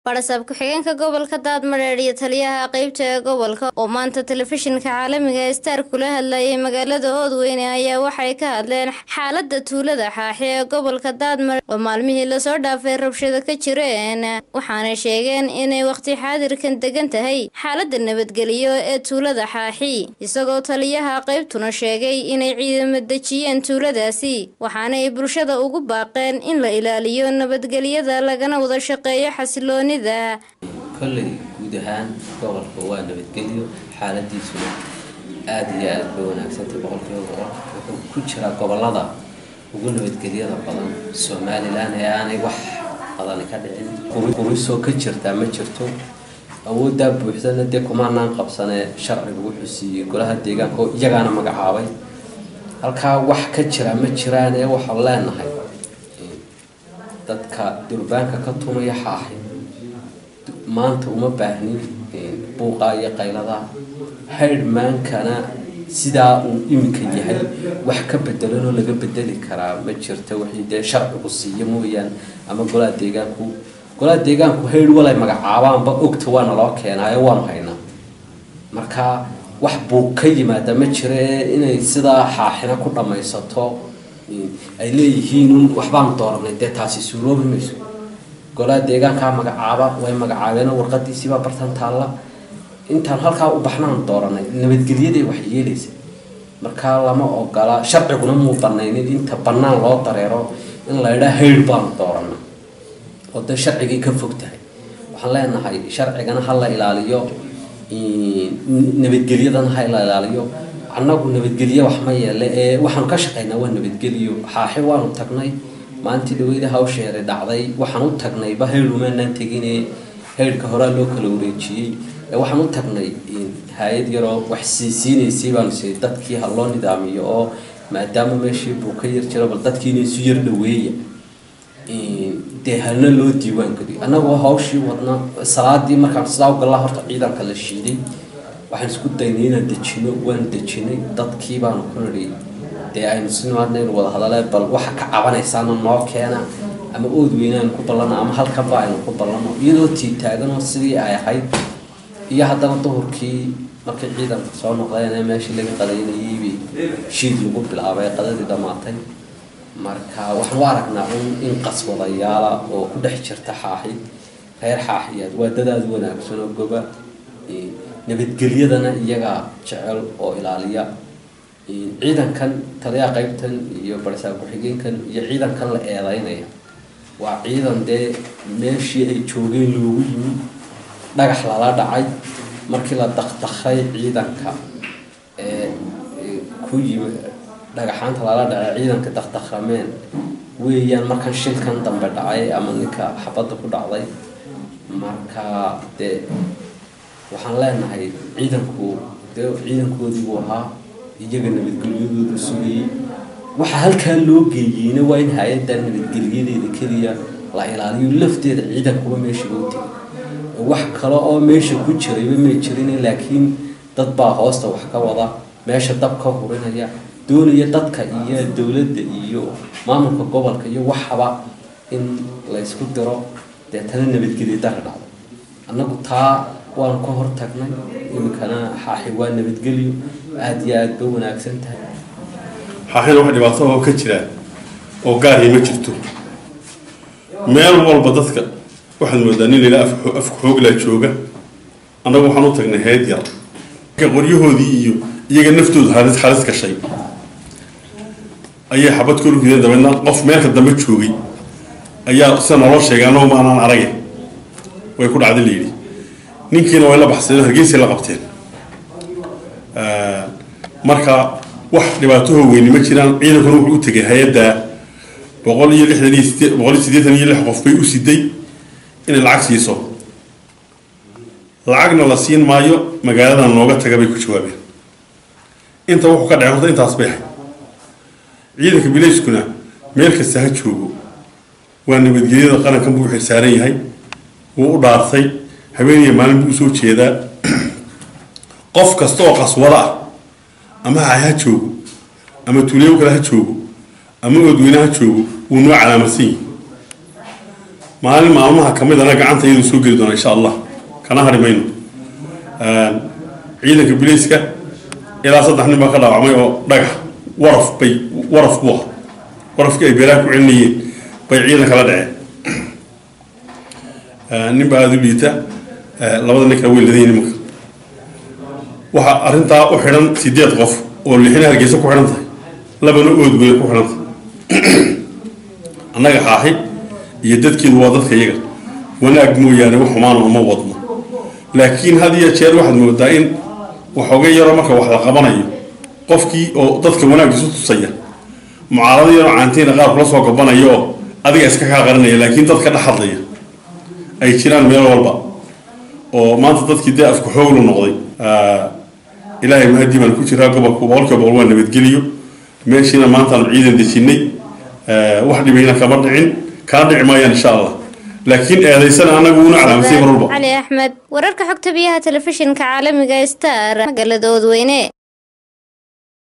Barasab ku-xigeenka gobolka Daadmareer iyo taliyaha qaybta ee gobolka oo maanta telefishinka caalamiga Star kula hadlayay magaalada Oodweyne ayaa waxay ka hadleen xaaladda tuulada Xaaxi ee gobolka Daadmareer oo maalmihii la soo dhaafay rabshado ka jireen waxaana sheegeen inay waqti xaadirkan degan tahay xaaladda nabadgelyo ee tuulada Xaaxi isagoo taliyaha qaybtuna sheegay inay ciidamo dejiyeen tuuladaasi waxaana ay bulshada ugu baaqeen in la ilaaliyo nabadgelyada lagana wada shaqeeyo xasilooni كل جودهان قبل قوة نبتجليو حالة دي سنة آدية بونا سنت بقول فيه كل شيء قبل هذا وقولنا نبتجليو هذا قلنا سومالي الآن يعني وح هذا نكدعين كوريسو كتير تعمل شرطو أو ده بحثنا ده كمان نقب سنة شرع بوحسي كلها ديجان كو يجانا مجعاوي هالكا وح كتير عمل شرانة وحلنا هاي dadka durbaanka ka tumaya xaaxi maanta uma baahnin buuqa iyo qaylada headman-kana sidaa uu iminka yahay wax ka bedelan oo laga bedeli karaa ma jirto wixii dee sharcigu siiyo mooyaan ama golaha deegaanku head walay magacaabaanba ogta waana loo keenaayo waanu haynaa marka wax buuq ka yimaada ma jiro inay sidaa xaaxina ku dhamaysato ay leeyihiin waxbaan dooranay taasi suuroobi mayso golaha deegaanka magacaaba way magacaabeen warqadiisiiba bartan taala intaan halka u baxnaan dooranay nabadgelyada wax yeelaysa marka lama ogola sharciguna muu banaynin inta banaan loo dareero in la yiraahdo heer baan dooranay oo da sharcigi ka fogtahay waxaan leenahay sharcigana hal la ilaaliyo nabadgelyadana hal la ilaaliyo annagu nabadgelyo wax ma yeelay waxaan ka shaqeynaa waa nabadgelyo xaaxi waanu tagnay maanta dhaweyda hawsheere dhacday waxaan u tagnay baheelumaanaan tagin heerka hore loo kala wareejiyay waxaan u tagnay hay'ad yar oo wax siinaysay baan si dadkii hal loo nidaamiyo oo maadaama meeshii buu ka yar jiro bal dadkii inay isu yar dhaweeyay halna loo diiwaan geliyo annagu hawshii wadna salaadii markaan sidaa u galaa horta ciidanka la shiiday waxaan isku daynay inaan dejino waan dejinay dadkii baan ku nari aynu sinaadnay wada hadalay bal waxa ka cabanaysan noo keena ama Oodweynaan ku balana ama halka baaynu ku balano iyadoo taagan oo sidii ay ahayd iyo haddana duhurkii markii ciidanka soo noqdeen meeshii laga qadaynayay shiid lagu bilaabay qadadii dhamaatay marka waxaan u aragnaa in qaswadayaal oo ku dhex jirta xaaxi reer xaaxiyad waa dadaad wanaagsan oo goba nabadgelyadana iyaga jecel oo ilaaliya ciidankan taliyaha qaybtan iyo barasab ku-xigeenkan iyo ciidankan la eedaynaya waa ciidan meeshii ay joogeen loogu yimid dhagax lala dhacay markii la daqdaqay ciidanka ku yimid dhagaxaanta lala dhacay ciidanka daqdaqameen weeyaan markan shilkan dambe dhacay ama ninka xabadda ku dhacday marka waxaan leenahay ciidankoodii buu ahaa iyaga nabadgelyadooda sugayay waxa halkaa loo geeyeyna waa in hay'adda nabadgelyadeeda keliya la ilaaliyo lafteeda ciidankuba meesha loo tegay wax kale oo meesha ku jirayba ma jirin laakiin dad baa hoosta wax ka wada meesha dab ka hurinaya doonaya dadka iyo dawladda iyo maamulka gobolka iyo waxaba in la isku diro tan nabadgelyo darro dhacdo annagu taa waan ka hor tagnay imkana xaaxi waa nabadgelyo aad iyo aad u wanaagsan tahay xaaxina wax dhibaato oo ka jira oo gaar ah ma jirto meel walba dadka waxaan moodaa in ila af xoog la jooga annagu waxaan u tagnay hay'ad yar ka qoryahoodii iyo iyaga naftooda halis ka shay ayaa xabad ku rugiyeen dabadna qof meelka dambe joogay ayaa san loo sheegay anoo ma aanan aragay way ku dhacday leeyay ninkiina way la baxsay hargeysa la qabteen marka wax dhibaato weyn ma jiraan ciidankuna wuxuu u tagay hay'adda 186 qof bay u siday in lacag siiso lacagna la siin maayo magaalada looga tagay bay ku jawaabeen inta wuxuu ka dhacay horta intaas bay ciidanka bilayskuna meel kasta ha joogo waa nabadgelyada qaranka buu xisaaran yahay wuu u dhaartay habeenii maalin buu soo jeedaa qof kasta oo qaswada ama ha joogo ama tuuleyo kale ha joogo ama Oodweyne ha joogo uu noo calaamadsan maalin maalmaha ka mid ana gacanta iyadu soo geli doona insha allah kana hari mayno ciidanka bilayska ilaa 3 nin baa ka dhaawacmay oo dhagax waraf buu warafkii ay beeraha ku celinayeen bay ciidan kala dhaceen nin baa aad u liita labada nin kala weeladeen nimanka waxa arintaa u xiran 8 qof oo lixina Hargeysa ku xiran tahay labana oodgoy ku xiran tahay annaga xaaxi iyo dadkeedu waa dadka iyaga wanaag mooyaane wax xumaan uma wadno laakiin hadiya jeer waxaad moodaa in waxooga yaro marka wax la qabanayo qofkii oo dadka wanaagiisu tusaya mucaarado yaro caanteena qaar kula soo gabanayo adiga iska ka qaranaya laakiin dadka dhaxadlaya ay jiraan meel walba oo maanta dadkii dee afku xoog lu noqday ilaahay mahadi baan ku jiraa gobolka boqolkiiba boqol waa nabadgeliyo meeshiina maanta aan ciidan dejinay wax dhibayna kama dhicin kana dhici maayaan insha allah laakiin eedaysana anagu una calaamsay mar walba علي أحمد وررك حكت بيها تلفزيون كعالمي Star magaalada Oodweyne.